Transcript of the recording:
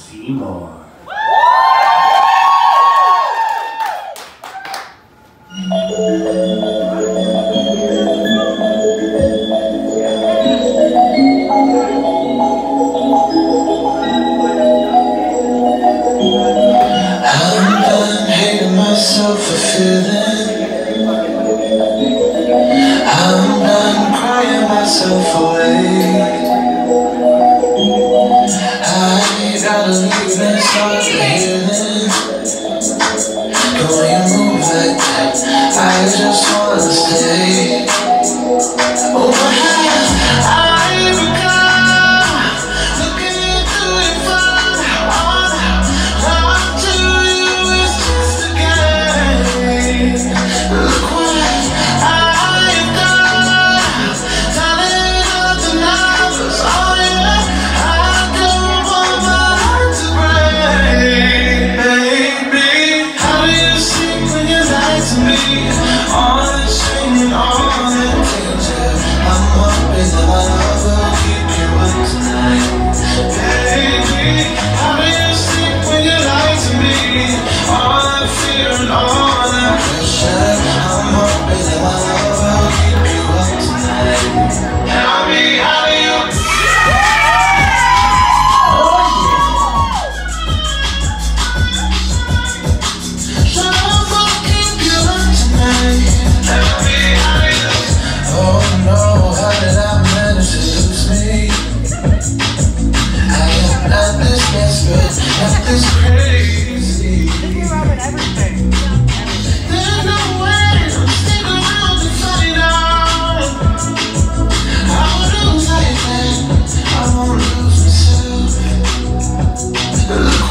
Seymour. I'm done hating myself for feeling. I'm done crying myself away. I gotta leave and start healing. The way you move like that, I just wanna stay. Oh, I become looking into your phone. All I to you is just a game. Look what I've done, telling all the numbers. Oh yeah, I don't want my heart to break. Baby, how do you sleep when you lie to me? All the shame and all the danger, I'm hoping that my love will keep you up tonight. Baby, how do you sleep when you lie to me? All that fear and all that pressure, I'm hoping that my love will keep you up tonight. Tell me, how do you? Love will keep you up tonight. Tell me, how do you? Oh no, how did I manage to lose me? I am not this desperate, not this crazy. There's no way I'm stick around to find out. I won't lose like that, I won't lose myself. Look